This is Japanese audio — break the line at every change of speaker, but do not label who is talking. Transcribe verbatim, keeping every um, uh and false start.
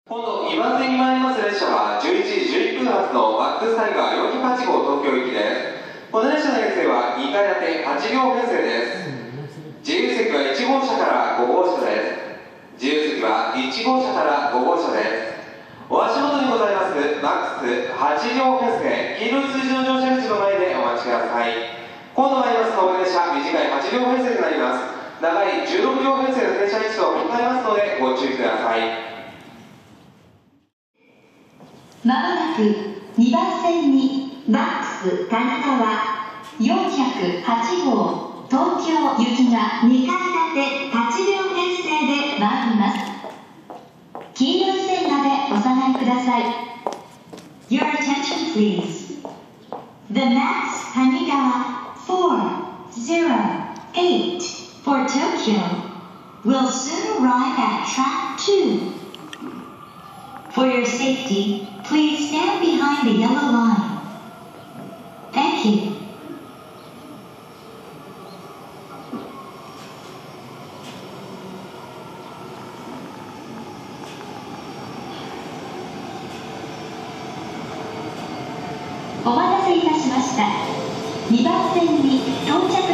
今度にばん線に参ります列車はじゅういちじじゅういっぷん発のマックスタイガーよんひゃくはち号東京行きです。この列車の編成はにかい建てはち両編成です。自由席はいち号車からご号車です。自由席はいち号車からご号車です。お足元にございますマックスはち両編成、黄色い数字の乗車口の前でお待ちください。今度参ります上り列車、短いはち両編成となります。長いじゅうろく両編成の停車位置と控えますのでご注意ください。
まもなくにばん線にマックス谷川よんひゃくはち号東京行きがにかい建てはち両編成で参ります。黄色い線までお下がりください。 Your attention please. The Max Tanigawa four zero eight for Tokyo will soon arrive at track two. For your safety, please stand behind the yellow line. Thank you. お待たせいたしました。にばん線に到着